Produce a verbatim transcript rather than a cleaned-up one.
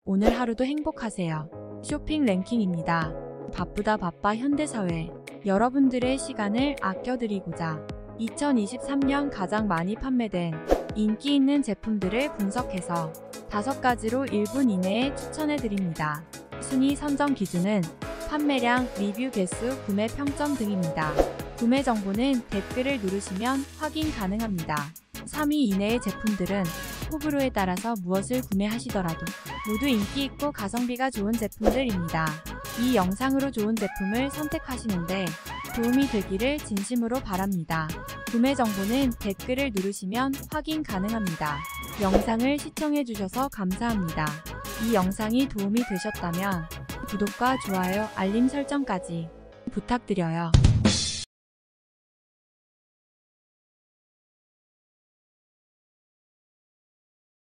오늘 하루도 행복하세요. 쇼핑 랭킹입니다. 바쁘다 바빠 현대사회. 여러분들의 시간을 아껴드리고자 이천이십삼 년 가장 많이 판매된 인기 있는 제품들을 분석해서 다섯 가지로 일 분 이내에 추천해드립니다. 순위 선정 기준은 판매량, 리뷰 개수, 구매 평점 등입니다. 구매 정보는 댓글을 누르시면 확인 가능합니다. 삼 위 이내의 제품들은 호불호에 따라서 무엇을 구매하시더라도 모두 인기 있고 가성비가 좋은 제품들입니다. 이 영상으로 좋은 제품을 선택하시는데 도움이 되기를 진심으로 바랍니다. 구매 정보는 댓글을 누르시면 확인 가능합니다. 영상을 시청해주셔서 감사합니다. 이 영상이 도움이 되셨다면 구독과 좋아요, 알림 설정까지 부탁드려요.